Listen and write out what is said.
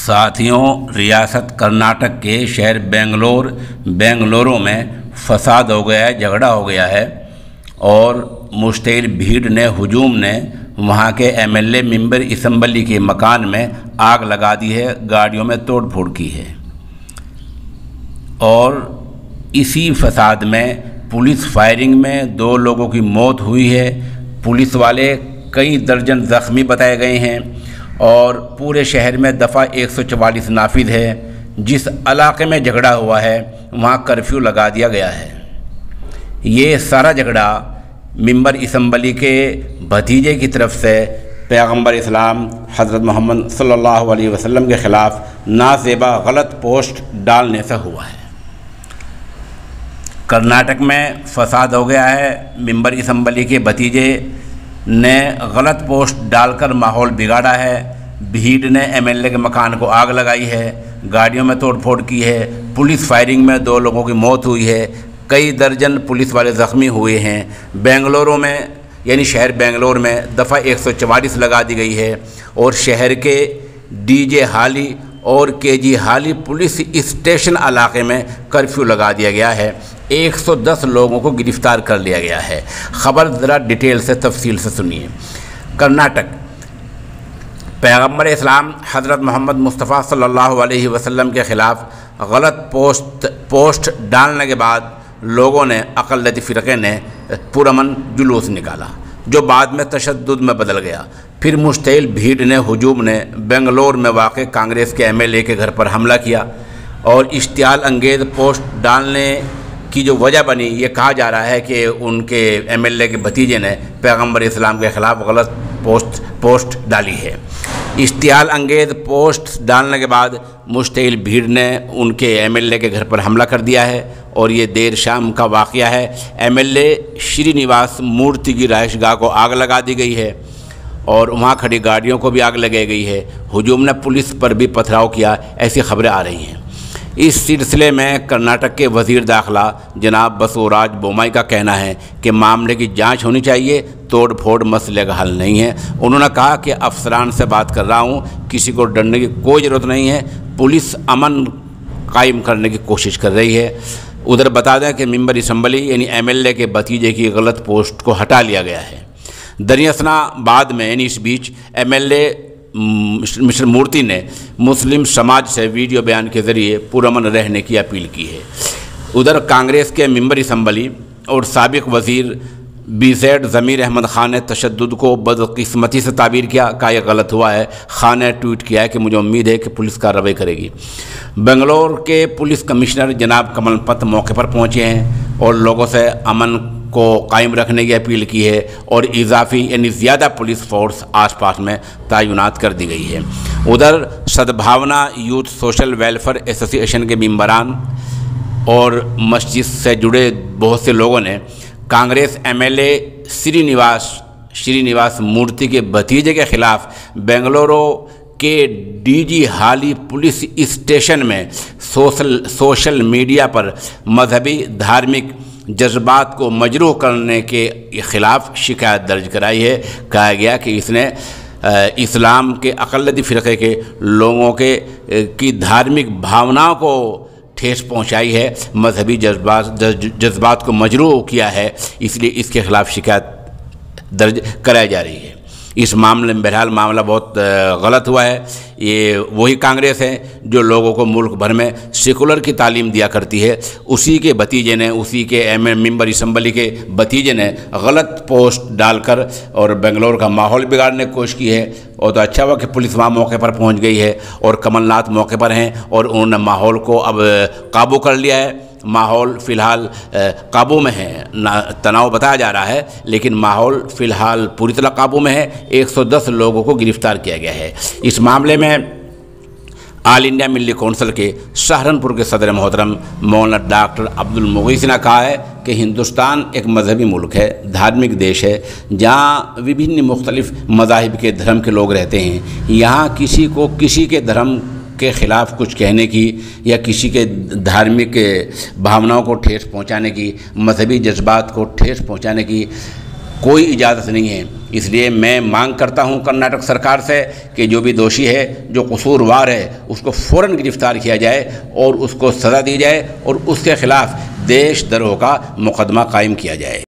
साथियों, रियासत कर्नाटक के शहर बेंगलुरु में फसाद हो गया है, झगड़ा हो गया है और मुश्तइल भीड़ ने हुजूम ने वहाँ के एमएलए मेंबर असम्बली के मकान में आग लगा दी है, गाड़ियों में तोड़ फोड़ की है। और इसी फसाद में पुलिस फायरिंग में 2 लोगों की मौत हुई है। पुलिस वाले कई दर्जन ज़ख्मी बताए गए हैं और पूरे शहर में दफ़ा 144 नाफिज है। जिस इलाके में झगड़ा हुआ है वहाँ कर्फ्यू लगा दिया गया है। ये सारा झगड़ा मेंबर असम्बली के भतीजे की तरफ से पैगम्बर इस्लाम हज़रत मोहम्मद सल्लल्लाहु अलैहि वसल्लम के ख़िलाफ़ नाज़ेबा गलत पोस्ट डालने से हुआ है। कर्नाटक में फसाद हो गया है। मेंबर असम्बली के भतीजे ने गलत पोस्ट डालकर माहौल बिगाड़ा है। भीड़ ने एमएलए के मकान को आग लगाई है, गाड़ियों में तोड़फोड़ की है। पुलिस फायरिंग में 2 लोगों की मौत हुई है, कई दर्जन पुलिस वाले ज़ख्मी हुए हैं। बेंगलुरु में यानी शहर बेंगलुरु में दफ़ा 144 लगा दी गई है और शहर के डीजे हाली और केजी हाली पुलिस स्टेशन इलाके में कर्फ्यू लगा दिया गया है। 110 लोगों को गिरफ्तार कर लिया गया है। ख़बर ज़रा डिटेल से तफसील से सुनिए। कर्नाटक पैगम्बर इस्लाम हज़रत मोहम्मद मुस्तफ़ा सल्लल्लाहु अलैहि वसल्लम के ख़िलाफ़ गलत पोस्ट डालने के बाद लोगों ने अक़लियती फ़िरक़े ने पुरअमन जुलूस निकाला जो बाद में तशद्दुद में बदल गया। फिर मुश्तइल भीड़ ने हुजूम ने बेंगलुरु में वाक़ कांग्रेस के एमएलए के घर पर हमला किया और इश्तियाल अंगेज़ पोस्ट डालने की जो वजह बनी, ये कहा जा रहा है कि उनके एमएलए के भतीजे ने पैगम्बर इस्लाम के ख़िलाफ़ गलत पोस्ट डाली है। इश्तियाल अंगेज़ पोस्ट डालने के बाद मुश्तइल भीड़ ने उनके एमएलए के घर पर हमला कर दिया है और ये देर शाम का वाक़या है। एमएलए श्रीनिवास मूर्ति की रहायशगाह को आग लगा दी गई है और वहाँ खड़ी गाड़ियों को भी आग लगाई गई है। हुजूम ने पुलिस पर भी पथराव किया, ऐसी खबरें आ रही हैं। इस सिलसिले में कर्नाटक के वज़ीर दाखिला जनाब बसवराज बोम्मई का कहना है कि मामले की जांच होनी चाहिए, तोड़ फोड़ मसले का हल नहीं है। उन्होंने कहा कि अफसरान से बात कर रहा हूँ, किसी को डरने की कोई ज़रूरत नहीं है, पुलिस अमन कायम करने की कोशिश कर रही है। उधर बता दें कि मेंबर असम्बली यानी एमएलए के भतीजे की गलत पोस्ट को हटा लिया गया है। दरियासना बाद में यानी इस बीच एमएलए मिस्टर मूर्ति ने मुस्लिम समाज से वीडियो बयान के ज़रिए पुरअमन रहने की अपील की है। उधर कांग्रेस के मेंबर असम्बली और साबिक़ वज़ीर BZ ज़मीर अहमद ख़ान ने तशद्दुद को बदकिस्मती से ताबीर किया, कहा यह गलत हुआ है। ख़ान ने ट्वीट किया है कि मुझे उम्मीद है कि पुलिस कार्रवाई करेगी। बेंगलुरु के पुलिस कमिश्नर जनाब कमल पत मौके पर पहुँचे हैं और लोगों से अमन को कायम रखने की अपील की है और इजाफी यानी ज़्यादा पुलिस फोर्स आसपास में तैनात कर दी गई है। उधर सद्भावना यूथ सोशल वेलफेयर एसोसिएशन के मेंबरान और मस्जिद से जुड़े बहुत से लोगों ने कांग्रेस एमएलए श्रीनिवास मूर्ति के भतीजे के ख़िलाफ़ बेंगलुरु के डीजी हाली पुलिस स्टेशन में सोशल मीडिया पर मजहबी धार्मिक जज्बात को मजरूह करने के ख़िलाफ़ शिकायत दर्ज कराई है। कहा गया कि इसने इस्लाम के अक़लियती फ़िरक़े के लोगों की धार्मिक भावनाओं को ठेस पहुंचाई है, मजहबी जज्बात को मजरूह किया है, इसलिए इसके ख़िलाफ़ शिकायत दर्ज कराई जा रही है। इस मामले में बहरहाल मामला बहुत गलत हुआ है। ये वही कांग्रेस है जो लोगों को मुल्क भर में सेकुलर की तालीम दिया करती है, उसी के भतीजे ने, उसी के मेंबर असम्बली के भतीजे ने गलत पोस्ट डालकर और बेंगलुरु का माहौल बिगाड़ने की कोशिश की है। और तो अच्छा हुआ कि पुलिस वहाँ मौके पर पहुँच गई है और कमलनाथ मौके पर हैं और उन्होंने माहौल को अब काबू कर लिया है। माहौल फ़िलहाल काबू में है, तनाव बताया जा रहा है लेकिन माहौल फ़िलहाल पूरी तरह काबू में है। 110 लोगों को गिरफ़्तार किया गया है। इस मामले में ऑल इंडिया मिल्ली कौंसिल के सहारनपुर के सदर मोहतरम मौलाना डॉक्टर अब्दुल मुगीस ने कहा है कि हिंदुस्तान एक मजहबी मुल्क है, धार्मिक देश है, जहाँ विभिन्न मुख्तलिफ़ मज़ाहिब के धर्म के लोग रहते हैं। यहाँ किसी को किसी के धर्म के ख़िलाफ़ कुछ कहने की या किसी के धार्मिक भावनाओं को ठेस पहुँचाने की, मजहबी जज्बात को ठेस पहुँचाने की कोई इजाज़त नहीं है। इसलिए मैं मांग करता हूं कर्नाटक सरकार से कि जो भी दोषी है, जो कसूरवार है, उसको फ़ौरन गिरफ्तार किया जाए और उसको सज़ा दी जाए और उसके ख़िलाफ़ देशद्रोह का मुकदमा कायम किया जाए।